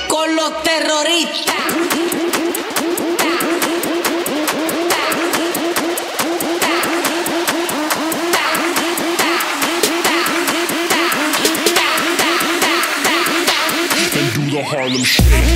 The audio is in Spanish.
con los terroristas. And do the Harlem Shake.